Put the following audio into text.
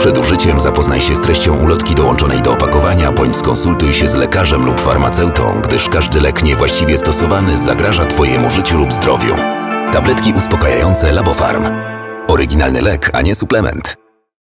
Przed użyciem zapoznaj się z treścią ulotki dołączonej do opakowania bądź skonsultuj się z lekarzem lub farmaceutą, gdyż każdy lek niewłaściwie stosowany zagraża Twojemu życiu lub zdrowiu. Tabletki uspokajające Labofarm. Oryginalny lek, a nie suplement.